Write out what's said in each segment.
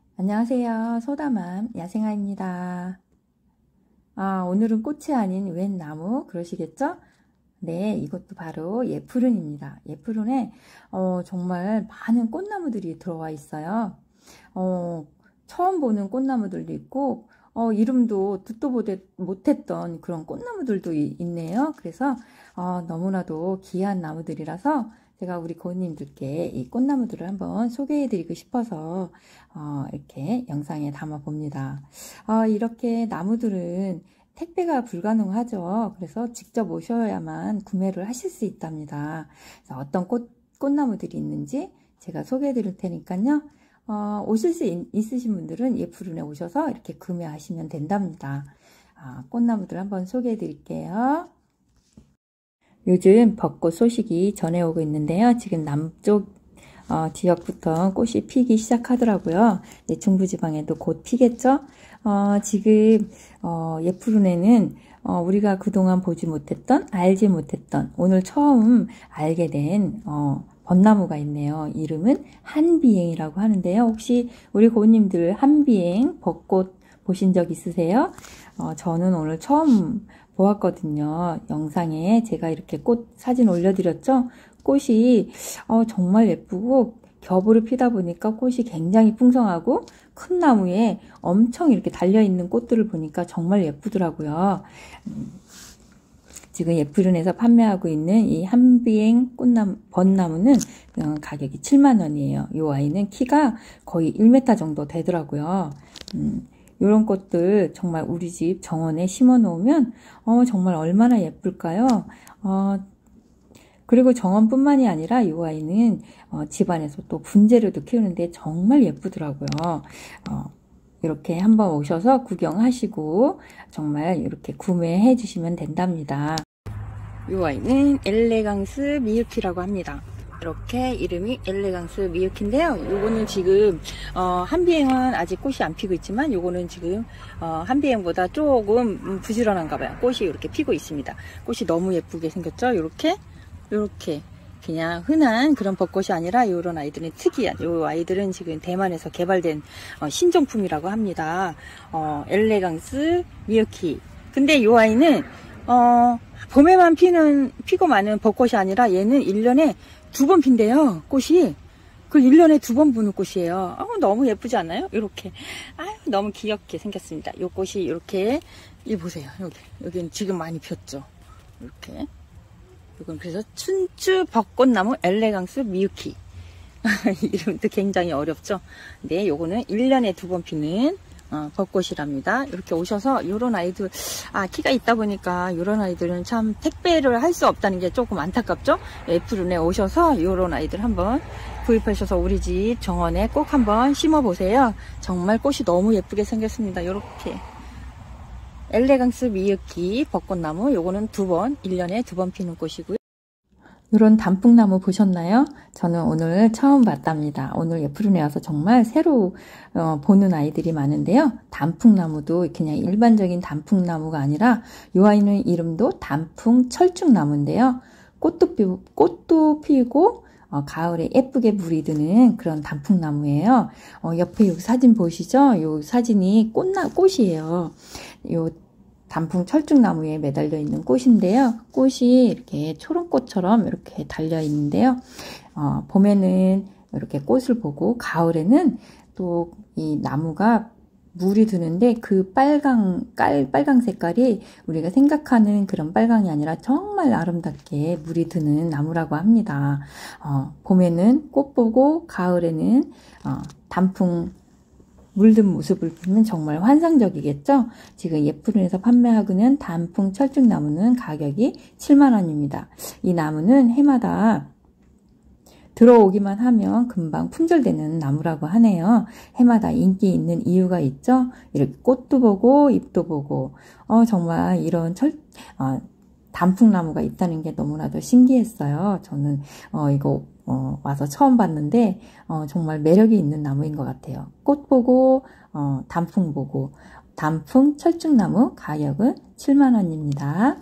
안녕하세요. 소다맘 야생아입니다. 오늘은 꽃이 아닌 웬 나무 그러시겠죠? 네, 이것도 바로 예푸른입니다. 예푸른에 정말 많은 꽃나무들이 들어와 있어요. 처음 보는 꽃나무들도 있고 이름도 듣도 못했던 그런 꽃나무들도 있네요. 그래서 너무나도 귀한 나무들이라서 제가 우리 고객님들께 이 꽃나무들을 한번 소개해 드리고 싶어서 이렇게 영상에 담아 봅니다. 이렇게 나무들은 택배가 불가능하죠. 그래서 직접 오셔야만 구매를 하실 수 있답니다. 그래서 어떤 꽃나무들이 있는지 제가 소개해 드릴 테니까요. 오실 수 있으신 분들은 예푸른에 오셔서 이렇게 구매하시면 된답니다. 꽃나무들 한번 소개해 드릴게요. 요즘 벚꽃 소식이 전해오고 있는데요. 지금 남쪽 지역부터 꽃이 피기 시작하더라고요. 중부지방에도 곧 피겠죠. 지금 예푸른에는 우리가 그동안 보지 못했던, 알지 못했던, 오늘 처음 알게 된 벚나무가 있네요. 이름은 한비행이라고 하는데요. 혹시 우리 고객님들 한비행 벚꽃 보신 적 있으세요? 저는 오늘 처음 보았거든요. 영상에 제가 이렇게 꽃 사진 올려드렸죠. 꽃이 정말 예쁘고 겹으로 피다 보니까 꽃이 굉장히 풍성하고 큰 나무에 엄청 이렇게 달려있는 꽃들을 보니까 정말 예쁘더라고요. 지금 예푸른에서 판매하고 있는 이 한비행 벚나무는 가격이 7만원이에요. 이 아이는 키가 거의 1m 정도 되더라고요. 이런 꽃들 정말 우리 집 정원에 심어 놓으면 정말 얼마나 예쁠까요? 그리고 정원뿐만이 아니라 이 아이는 집안에서 또 분재료도 키우는데 정말 예쁘더라고요. 이렇게 한번 오셔서 구경하시고 정말 이렇게 구매해 주시면 된답니다. 이 아이는 엘레강스 미유키라고 합니다. 이렇게 이름이 엘레강스 미유키인데요. 요거는 지금 한비행은 아직 꽃이 안 피고 있지만 요거는 지금 한비행보다 조금 부지런한가 봐요. 꽃이 이렇게 피고 있습니다. 꽃이 너무 예쁘게 생겼죠. 요렇게 그냥 흔한 그런 벚꽃이 아니라 요런 아이들은 특이한, 요 아이들은 지금 대만에서 개발된 신종품이라고 합니다. 엘레강스 미유키. 근데 요 아이는 봄에만 피고 마는 벚꽃이 아니라 얘는 1년에 2번 핀대요. 꽃이. 그 1년에 2번 부는 꽃이에요. 너무 예쁘지 않나요? 이렇게. 너무 귀엽게 생겼습니다. 요 꽃이 이렇게, 이 보세요. 여기는 지금 많이 폈죠. 이렇게. 이건 그래서 춘추 벚꽃나무 엘레강스 미유키. 이름도 굉장히 어렵죠. 근데 요거는 1년에 2번 피는 벚꽃이랍니다. 이렇게 오셔서 요런 아이들 키가 있다 보니까 요런 아이들은 참 택배를 할 수 없다는 게 조금 안타깝죠. 예푸른에 오셔서 요런 아이들 한번 구입하셔서 우리 집 정원에 꼭 한번 심어 보세요. 정말 꽃이 너무 예쁘게 생겼습니다. 요렇게 엘레강스 미유키 벚꽃나무, 요거는 1년에 2번 피는 꽃이고요. 이런 단풍나무 보셨나요? 저는 오늘 처음 봤답니다. 오늘 예푸른에 와서 정말 새로 보는 아이들이 많은데요. 단풍나무도 그냥 일반적인 단풍나무가 아니라 이 아이는 이름도 단풍 철쭉나무인데요. 꽃도 피고 가을에 예쁘게 물이 드는 그런 단풍나무예요. 옆에 이 사진 보시죠? 이 사진이 꽃이에요. 요 단풍 철쭉나무에 매달려 있는 꽃인데요. 꽃이 이렇게 초롱꽃처럼 이렇게 달려 있는데요. 봄에는 이렇게 꽃을 보고 가을에는 또 이 나무가 물이 드는데 그 빨강 색깔이 우리가 생각하는 그런 빨강이 아니라 정말 아름답게 물이 드는 나무라고 합니다. 봄에는 꽃 보고 가을에는 단풍 물든 모습을 보면 정말 환상적이겠죠? 지금 예푸른에서 판매하고 있는 단풍 철쭉나무는 가격이 7만원입니다. 이 나무는 해마다 들어오기만 하면 금방 품절되는 나무라고 하네요. 해마다 인기 있는 이유가 있죠? 이렇게 꽃도 보고 잎도 보고 정말 이런 단풍나무가 있다는 게 너무나도 신기했어요. 저는 이거 와서 처음 봤는데 정말 매력이 있는 나무인 것 같아요. 꽃 보고 단풍 보고. 단풍 철쭉나무 가격은 7만원입니다.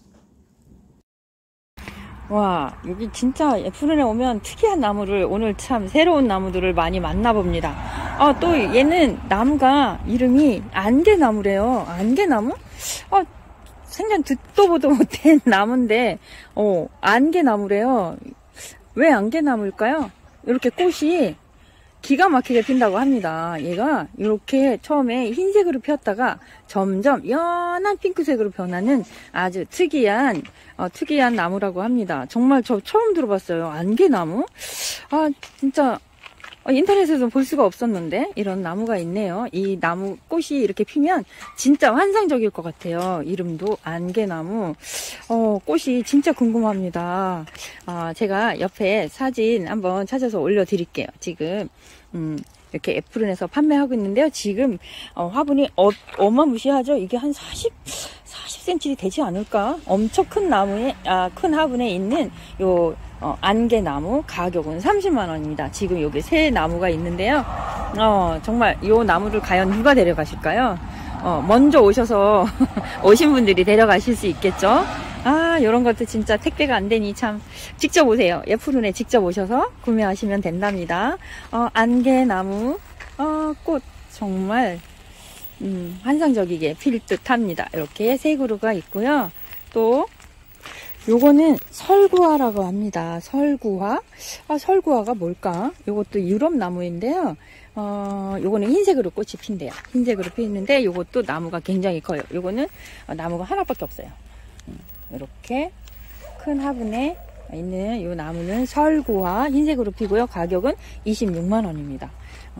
와, 여기 진짜 예푸른에 오면 특이한 나무를, 오늘 참 새로운 나무들을 많이 만나봅니다. 또 얘는 나무가 이름이 안개나무래요. 안개나무? 생전 듣도 보도 못한 나무인데, 안개나무래요. 왜 안개나무일까요? 이렇게 꽃이 기가 막히게 핀다고 합니다. 얘가 이렇게 처음에 흰색으로 피었다가 점점 연한 핑크색으로 변하는 아주 특이한 나무라고 합니다. 정말 저 처음 들어봤어요. 안개나무? 진짜 인터넷에서 볼 수가 없었는데 이런 나무가 있네요. 이 나무 꽃이 이렇게 피면 진짜 환상적일 것 같아요. 이름도 안개나무. 꽃이 진짜 궁금합니다. 제가 옆에 사진 한번 찾아서 올려드릴게요. 지금 이렇게 애플은에서 판매하고 있는데요. 지금 화분이 어마무시하죠. 이게 한 40cm 되지 않을까? 엄청 큰 나무에 큰 화분에 있는 요 안개나무 가격은 30만원입니다. 지금 여기 새 나무가 있는데요. 정말 이 나무를 과연 누가 데려가실까요? 먼저 오셔서 오신 분들이 데려가실 수 있겠죠? 요런 것도 진짜 택배가 안 되니 참 직접 오세요. 애플은에 직접 오셔서 구매하시면 된답니다. 안개나무 꽃 정말 환상적이게 필 듯합니다. 이렇게 세 그루가 있고요. 또 요거는 설구화라고 합니다. 설구화. 설구화가 뭘까? 요것도 유럽 나무인데요. 요거는 흰색으로 꽃이 핀대요. 흰색으로 피는데 요것도 나무가 굉장히 커요. 요거는 나무가 하나밖에 없어요. 이렇게 큰 화분에 있는 요 나무는 설구화 흰색으로 피고요. 가격은 26만원입니다.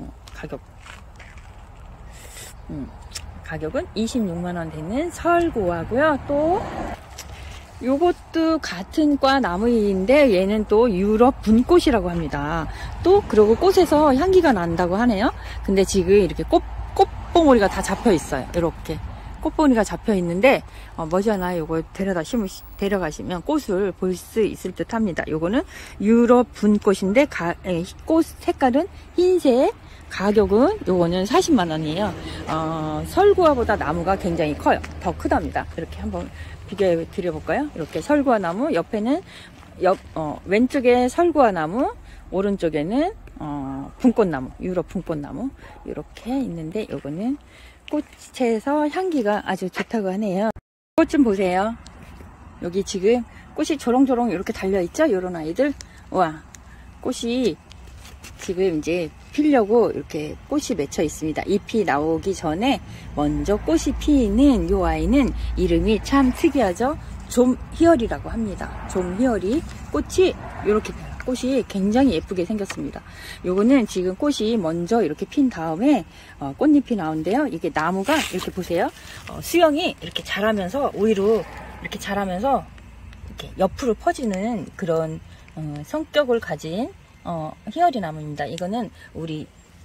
가격은 26만원 되는 설구화고요. 또 요것도 같은 과 나무인데 얘는 또 유럽 분꽃이라고 합니다. 또 그리고 꽃에서 향기가 난다고 하네요. 근데 지금 이렇게 꽃봉오리가 다 잡혀 있어요. 이렇게 꽃봉오리가 잡혀 있는데 머지않아 요거 데려가시면 꽃을 볼 수 있을 듯 합니다. 요거는 유럽 분꽃인데 꽃 색깔은 흰색. 가격은 요거는 40만원이에요. 설구화보다 나무가 굉장히 커요. 더 크답니다. 이렇게 한번 비교해 드려볼까요? 이렇게 설구화 나무, 옆에는 왼쪽에 설구화 나무, 오른쪽에는 분꽃나무, 유럽 분꽃나무 이렇게 있는데 요거는 꽃에서 향기가 아주 좋다고 하네요. 꽃 좀 보세요. 여기 지금 꽃이 조롱조롱 이렇게 달려있죠? 요런 아이들. 와, 꽃이 지금 이제 피려고 이렇게 꽃이 맺혀 있습니다. 잎이 나오기 전에 먼저 꽃이 피는 요 아이는 이름이 참 특이하죠. 좀희열이라고 합니다. 좀희열이 꽃이 이렇게 꽃이 굉장히 예쁘게 생겼습니다. 요거는 지금 꽃이 먼저 이렇게 핀 다음에 꽃잎이 나오는데요. 이게 나무가 이렇게 보세요. 수영이 이렇게 자라면서 오히려 이렇게 자라면서 이렇게 옆으로 퍼지는 그런 성격을 가진 희열이 나무입니다. 이거는 우리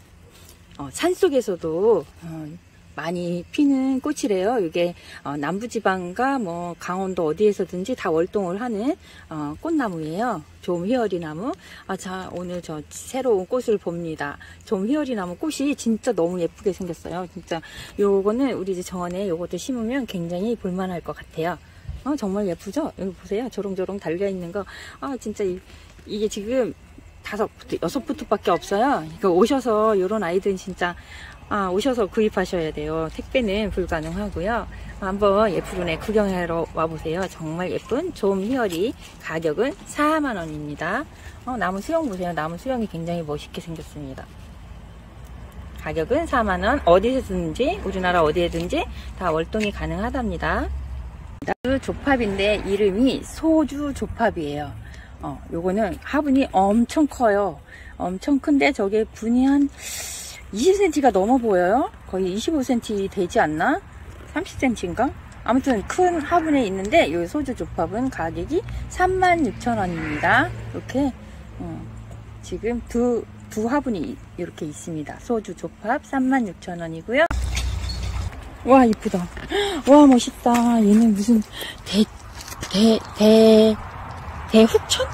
산속에서도 많이 피는 꽃이래요. 이게 남부지방과 뭐 강원도 어디에서든지 다 월동을 하는 꽃나무예요. 좀희열이 나무. 자, 오늘 저 새로운 꽃을 봅니다. 좀희열이 나무 꽃이 진짜 너무 예쁘게 생겼어요. 진짜 요거는 우리 집 정원에 요것도 심으면 굉장히 볼만할 것 같아요. 정말 예쁘죠? 여기 보세요. 조롱조롱 달려있는 거. 진짜 이게 지금 6부터 밖에 없어요. 이거 오셔서 요런 아이들은 진짜 오셔서 구입하셔야 돼요. 택배는 불가능하고요. 한번 애플은에 구경하러 와보세요. 정말 예쁜 좀희열이 가격은 4만원입니다. 나무 수영 보세요. 나무 수영이 굉장히 멋있게 생겼습니다. 가격은 4만원. 어디서든지 우리나라 어디에든지 다 월동이 가능하답니다. 조팝인데 이름이 소주조팝이에요. 요거는 화분이 엄청 커요. 엄청 큰데 저게 분이 한 20cm가 넘어 보여요. 거의 25cm 되지 않나? 30cm인가? 아무튼 큰 화분에 있는데 요 소주조팝은 가격이 36,000원입니다. 이렇게 지금 두 화분이 이렇게 있습니다. 소주조팝 36,000원이고요. 와, 이쁘다. 와, 멋있다. 얘는 무슨 대훅천?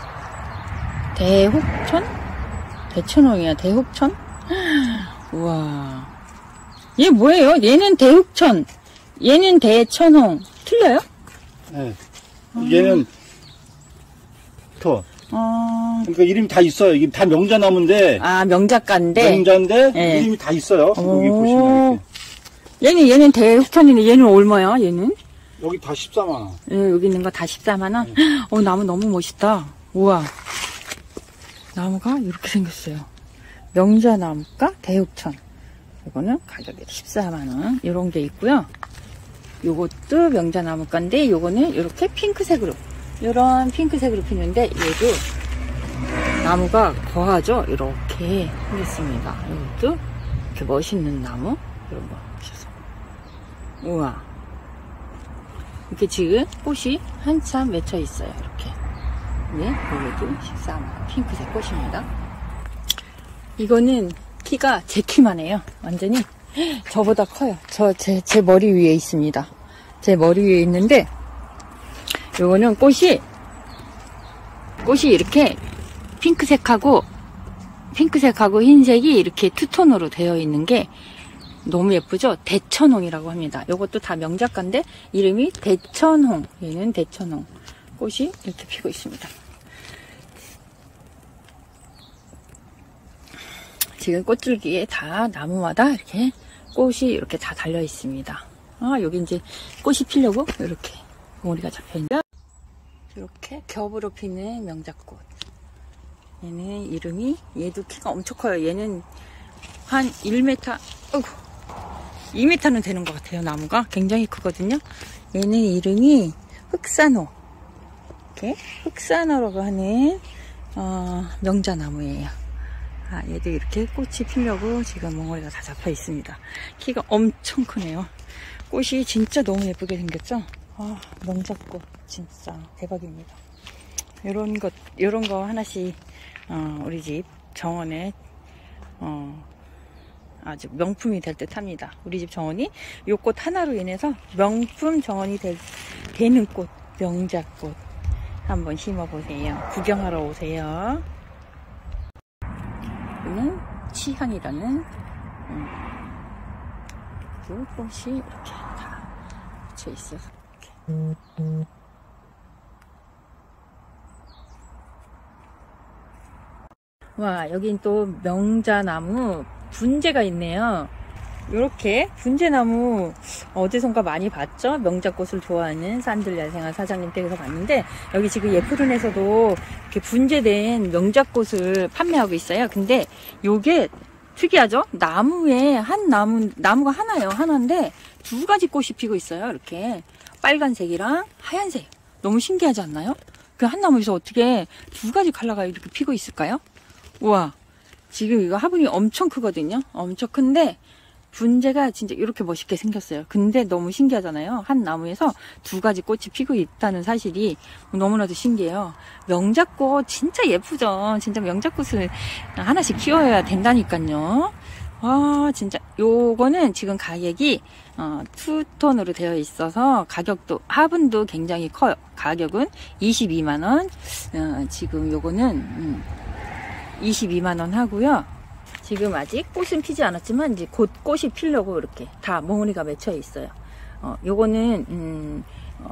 대천홍이야, 대훅천? 우와. 얘 뭐예요? 얘는 대훅천, 얘는 대천홍. 틀려요? 네. 얘는 더. 그러니까 이름이 다 있어요. 이게 다 명자나무인데. 아, 명작가인데. 명자인데 예. 이름이 다 있어요. 여기 보시면 이렇게. 얘는 대흑천이네. 얘는 얼마야, 얘는? 여기 다 14만 원. 예, 여기 있는 거 다 14만 원? 나무 너무 멋있다. 우와. 나무가 이렇게 생겼어요. 명자나무가 대흑천. 이거는 가격이 14만원. 이런 게 있고요. 요것도 명자나무가인데, 요거는 이렇게 핑크색으로. 이런 핑크색으로 피는데, 얘도 나무가 거하죠? 이렇게 생겼습니다. 이것도 이렇게 멋있는 나무. 이런 거 보셔서. 우와. 이렇게 지금 꽃이 한참 맺혀 있어요. 이렇게. 네, 요것도 14만원. 핑크색 꽃입니다. 이거는 키가 제 키만 해요. 완전히 저보다 커요. 제 머리 위에 있습니다. 제 머리 위에 있는데, 요거는 꽃이 이렇게 핑크색하고 흰색이 이렇게 투톤으로 되어 있는 게 너무 예쁘죠? 대천홍이라고 합니다. 요것도 다 명작가인데 이름이 대천홍. 얘는 대천홍. 꽃이 이렇게 피고 있습니다. 지금 꽃줄기에 다 나무마다 이렇게 꽃이 이렇게 다 달려 있습니다. 여기 이제 꽃이 피려고 이렇게 봉우리가 잡혀 있는데, 이렇게 겹으로 피는 명작꽃. 얘는 얘도 키가 엄청 커요. 얘는 한 1m, 2m는 되는 것 같아요. 나무가 굉장히 크거든요. 얘는 이름이 흑산호. 이렇게 흑산호라고 하는 명자나무예요. 얘도 이렇게 꽃이 피려고 지금 몽골이가 다 잡혀 있습니다. 키가 엄청 크네요. 꽃이 진짜 너무 예쁘게 생겼죠? 명작꽃 진짜 대박입니다. 요런 거 하나씩 우리 집 정원에 아주 명품이 될 듯 합니다. 우리 집 정원이 요 꽃 하나로 인해서 명품 정원이 되는 꽃, 명작꽃 한번 심어보세요. 구경하러 오세요. 이거는 치향이라는 그 꽃이 이렇게 다 붙여 있어서 이렇게. 와, 여긴 또 명자나무 분재가 있네요. 이렇게 분재나무 어디선가 많이 봤죠? 명작꽃을 좋아하는 산들야생화 사장님 댁에서 봤는데, 여기 지금 예쁘른에서도 이렇게 분재된 명작꽃을 판매하고 있어요. 근데 요게 특이하죠? 나무에 나무가 하나인데 두 가지 꽃이 피고 있어요. 이렇게 빨간색이랑 하얀색. 너무 신기하지 않나요? 그 한 나무에서 어떻게 두 가지 컬러가 이렇게 피고 있을까요? 우와, 지금 이거 화분이 엄청 크거든요. 엄청 큰데 분재가 진짜 이렇게 멋있게 생겼어요. 근데 너무 신기하잖아요. 한 나무에서 두 가지 꽃이 피고 있다는 사실이 너무나도 신기해요. 명작꽃 진짜 예쁘죠. 진짜 명작꽃을 하나씩 키워야 된다니까요. 진짜 요거는 지금 가격이 투톤으로 되어 있어서 가격도 화분도 굉장히 커요. 가격은 22만원. 지금 요거는 22만원 하고요. 지금 아직 꽃은 피지 않았지만 이제 곧 꽃이 피려고 이렇게 다 몽우리가 맺혀 있어요. 요거는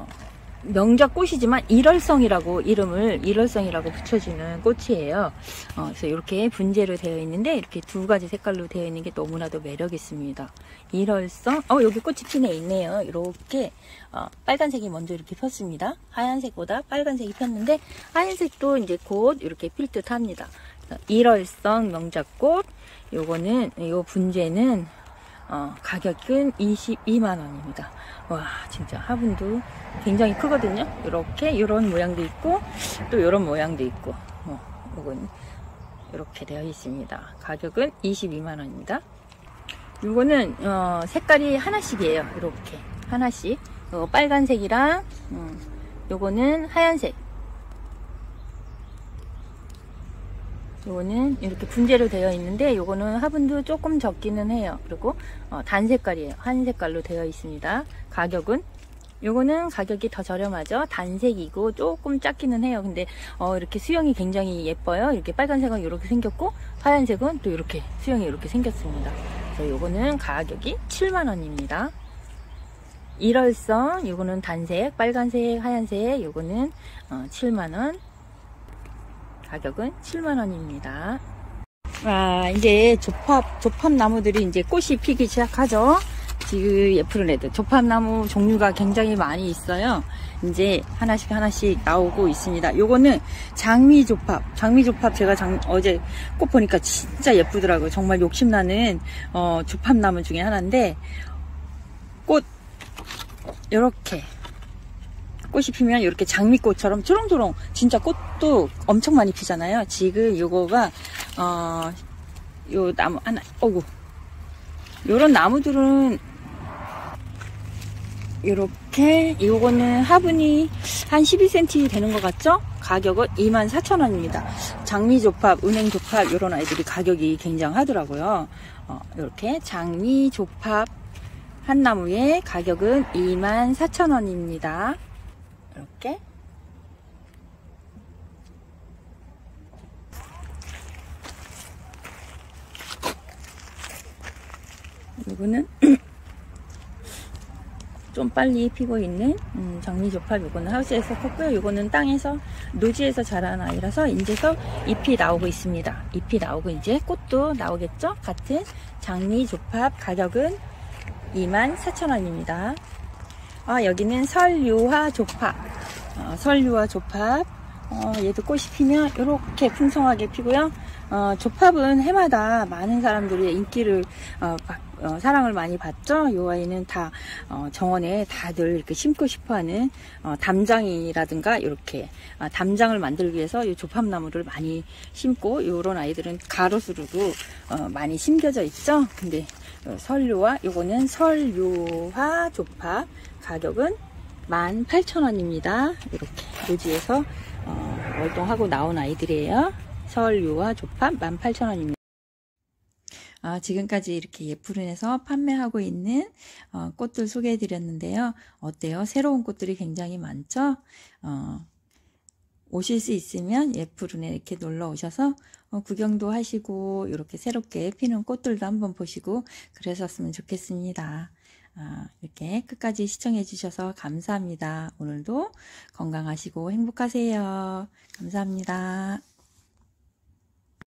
명작꽃이지만 일월성이라고 일월성이라고 붙여주는 꽃이에요. 그래서 이렇게 분재로 되어 있는데 이렇게 두 가지 색깔로 되어 있는 게 너무나도 매력 있습니다. 일월성. 여기 꽃이 피네 있네요. 이렇게 빨간색이 먼저 이렇게 폈습니다. 하얀색보다 빨간색이 폈는데 하얀색도 이제 곧 이렇게 필 듯 합니다. 일월성 명작꽃. 요거는 요 분재는 가격은 22만원입니다. 와, 진짜 화분도 굉장히 크거든요. 이렇게 이런 모양도 있고 또 이런 모양도 있고, 요건 이렇게 되어 있습니다. 가격은 22만원입니다. 요거는 색깔이 하나씩이에요. 이렇게 하나씩. 빨간색이랑 요거는 하얀색. 요거는 이렇게 분재로 되어 있는데 요거는 화분도 조금 적기는 해요. 그리고 단색깔이에요. 한 색깔로 되어 있습니다. 가격은 요거는 가격이 더 저렴하죠. 단색이고 조금 작기는 해요. 근데 이렇게 수영이 굉장히 예뻐요. 이렇게 빨간색은 이렇게 생겼고 하얀색은 또 이렇게 수영이 이렇게 생겼습니다. 그래서 요거는 가격이 7만원입니다. 일월성 요거는 단색, 빨간색, 하얀색 요거는 7만원. 가격은 7만원입니다. 이제 조팝 나무들이 이제 꽃이 피기 시작하죠. 지금 예쁜 애들. 조팝 나무 종류가 굉장히 많이 있어요. 이제 하나씩 나오고 있습니다. 요거는 장미조팝. 장미조팝 제가 어제 꽃 보니까 진짜 예쁘더라고요. 정말 욕심나는, 조팝나무 중에 하나인데, 꽃, 요렇게. 꽃이 피면 이렇게 장미꽃처럼 초롱초롱 진짜 꽃도 엄청 많이 피잖아요. 지금 요거가 요 나무 하나 요런 나무들은 요렇게 요거는 화분이 한 12cm 되는 것 같죠? 가격은 24,000원입니다. 장미조팝, 은행조팝 요런 아이들이 가격이 굉장하더라고요. 요렇게 장미조팝 한 나무의 가격은 24,000원입니다. 이렇게 이거는 좀 빨리 피고 있는 장미조팝. 요거는 하우스에서 컸고요. 요거는 땅에서 노지에서 자란 아이라서 이제서 잎이 나오고 있습니다. 잎이 나오고 이제 꽃도 나오겠죠. 같은 장미조팝 가격은 24,000원입니다. 여기는 설유화조팝. 설유화조팝. 얘도 꽃이 피면 이렇게 풍성하게 피고요. 조팝은 해마다 많은 사람들의 인기를 사랑을 많이 받죠. 요 아이는 다 정원에 다들 이렇게 심고 싶어하는 담장이라든가 이렇게 담장을 만들기 위해서 이 조팝나무를 많이 심고, 요런 아이들은 가로수로도 많이 심겨져 있죠. 근데 설유화, 요거는 설유화 조팝 가격은 18,000원입니다. 이렇게 노지에서 월동하고 나온 아이들이에요. 설유화 조팝 18,000원입니다. 지금까지 이렇게 예쁘른에서 판매하고 있는 꽃들 소개해 드렸는데요. 어때요? 새로운 꽃들이 굉장히 많죠? 오실 수 있으면 예쁘른에 이렇게 놀러 오셔서 구경도 하시고 이렇게 새롭게 피는 꽃들도 한번 보시고 그러셨으면 좋겠습니다. 이렇게 끝까지 시청해 주셔서 감사합니다. 오늘도 건강하시고 행복하세요. 감사합니다.